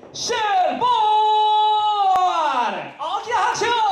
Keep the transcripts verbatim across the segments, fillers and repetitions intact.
シェルボール、大きな拍手を。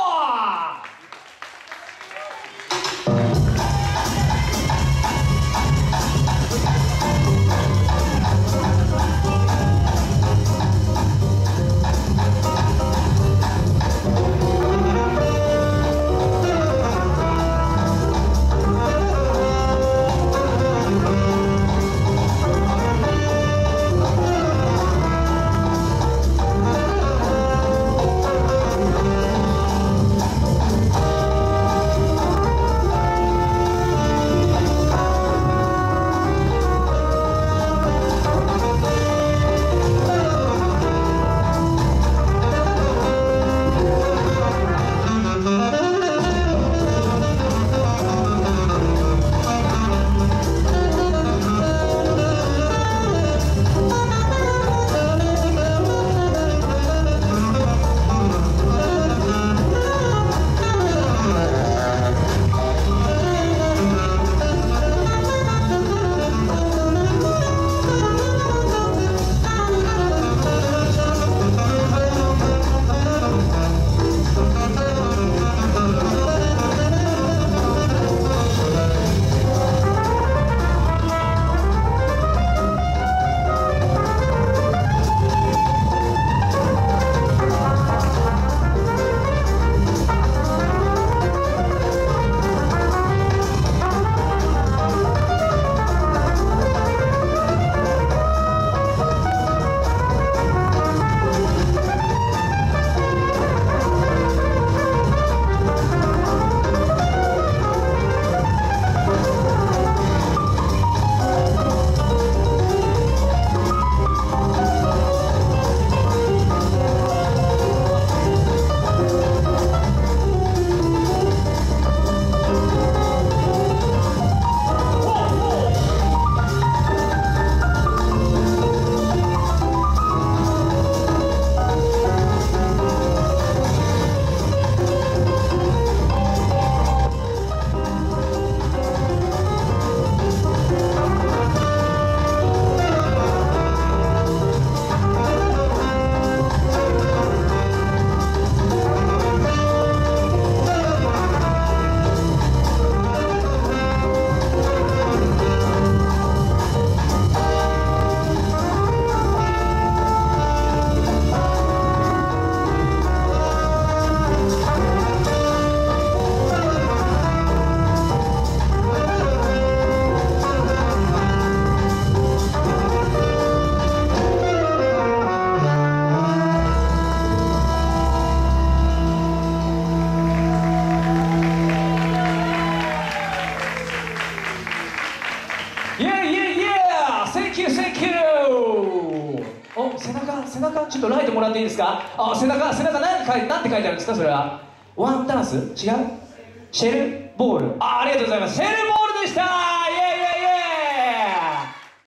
お、背中、背中、ちょっとライトもらっていいですか。あ、背中、背中、何て書いて、なんて書いてあるんですか、それは。ワンダンス違うシェルボール。あ、ありがとうございます。シェルボールでした。